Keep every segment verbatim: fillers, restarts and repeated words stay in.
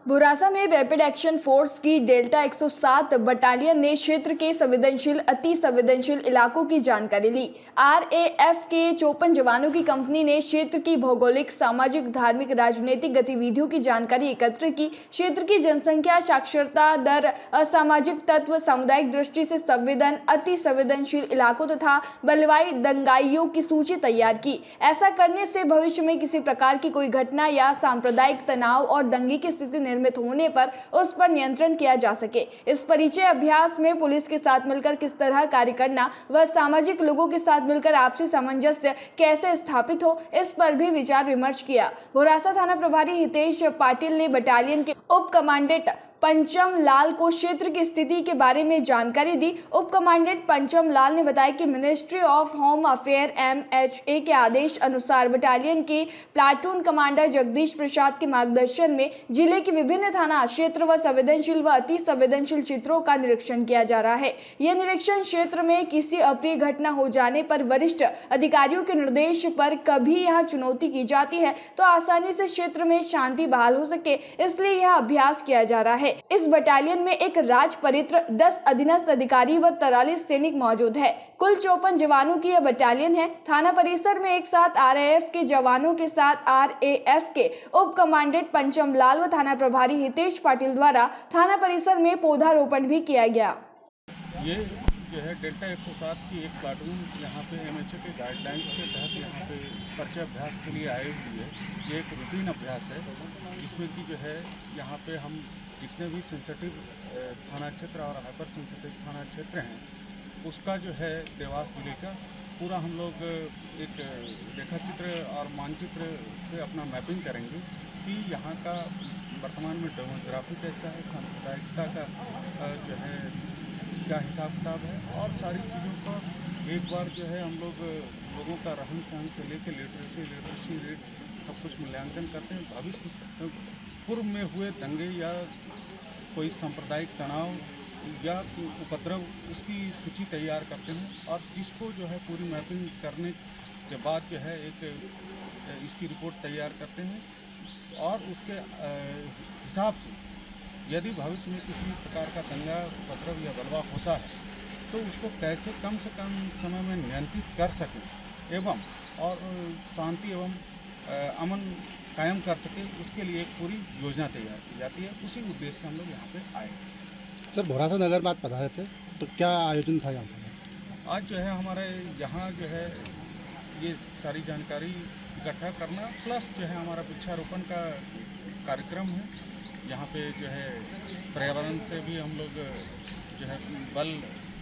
बुरासा में rapid action force की delta एक सौ सात बटालियन ने क्षेत्र के संवेदनशील अति संवेदनशील इलाकों की जानकारी ली। आरएएफ के चौपन जवानों की कंपनी ने क्षेत्र की भौगोलिक, सामाजिक, धार्मिक, राजनीतिक गतिविधियों की जानकारी एकत्र की। क्षेत्र की जनसंख्या, साक्षरता दर, असामाजिक तत्व, सामुदायिक दृष्टि से संवेदन, अति संवेदनशील इलाकों तथा बलवाई दंगाइयों की सूची तैयार की। ऐसा करने से भविष्य में किसी प्रकार की कोई घटना या सांप्रदायिक तनाव और दंगे की स्थिति निर्मित होने पर उस पर नियंत्रण किया जा सके। इस परिचय अभ्यास में पुलिस के साथ मिलकर किस तरह कार्य करना व सामाजिक लोगों के साथ मिलकर आपसी सामंजस्य कैसे स्थापित हो, इस पर भी विचार विमर्श किया। बुरासा थाना प्रभारी हितेश पाटिल ने बटालियन के उप कमांडेंट पंचम लाल को क्षेत्र की स्थिति के बारे में जानकारी दी। उप कमांडेंट पंचम लाल ने बताया कि ministry of home affair M H A के आदेश अनुसार बटालियन के प्लाटून कमांडर जगदीश प्रसाद के मार्गदर्शन में जिले के विभिन्न थाना क्षेत्र व संवेदनशील व अति संवेदनशील क्षेत्रों का निरीक्षण किया जा रहा है। यह निरीक्षण क्षेत्र में किसी अप्रिय घटना हो जाने पर वरिष्ठ अधिकारियों के निर्देश पर कभी यहाँ चुनौती की जाती है तो आसानी से क्षेत्र में शांति बहाल हो सके, इसलिए यह अभ्यास किया जा रहा है। इस बटालियन में एक राज परित्र, दस अधीनस्थ अधिकारी व तैंतालीस सैनिक मौजूद है। कुल चौपन जवानों की यह बटालियन है। थाना परिसर में एक साथ आरएएफ के जवानों के साथ आरएएफ के उप कमांडेंट पंचम लाल व थाना प्रभारी हितेश पाटिल द्वारा थाना परिसर में पौधारोपण भी किया गया। ये जो है डेल्टा एक सौ सात की एक प्लाटून यहाँ पे एमएचए के गाइडलाइंस के तहत यहाँ पे परिचय अभ्यास के लिए आई हुई है। ये एक रूटीन अभ्यास है जिसमें कि जो है यहाँ पे हम जितने भी सेंसिटिव थाना क्षेत्र और हाइपर सेंसिटिव थाना क्षेत्र हैं उसका जो है देवास जिले का पूरा हम लोग एक रेखाचित्र और मानचित्र से अपना मैपिंग करेंगे कि यहाँ का वर्तमान में डेमोग्राफी कैसा है, सांप्रदायिकता का जो है क्या हिसाब किताब है और सारी चीज़ों का एक बार जो है हम लोग लोगों का रहन सहन से लेकर लिटरेसी लिटरेसी रेट सब कुछ मूल्यांकन करते हैं। भविष्य पूर्व में हुए दंगे या कोई सांप्रदायिक तनाव या उपद्रव उसकी सूची तैयार करते हैं और जिसको जो है पूरी मैपिंग करने के बाद जो है एक इसकी रिपोर्ट तैयार करते हैं और उसके हिसाब से यदि भविष्य में किसी प्रकार का दंगा, उपद्रव या बलवा होता है तो उसको कैसे कम से कम समय में नियंत्रित कर सकें एवं और शांति एवं अमन कायम कर सके, उसके लिए एक पूरी योजना तैयार की जाती है। उसी उद्देश्य से हम लोग यहाँ पे आए। सर, बुरासा नगर में आप पधारे थे तो क्या आयोजन था यहाँ पर? आज जो है हमारे यहाँ जो है ये सारी जानकारी इकट्ठा करना प्लस जो है हमारा वृक्षारोपण का कार्यक्रम है। यहाँ पे जो है पर्यावरण से भी हम लोग जो है बल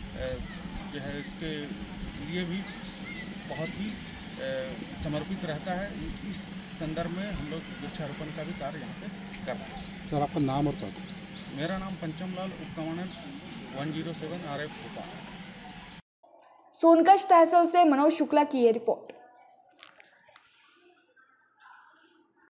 जो है इसके लिए भी बहुत ही समर्पित रहता है। इस संदर्भ में हम लोग वृक्षारोपण का भी कार्य यहाँ पे कर रहे हैं। सर, आपका नाम और पद? मेरा नाम पंचम लाल, उप commandant one zero seven R F होता है। सोनकच्छ तहसील से मनोज शुक्ला की ये रिपोर्ट।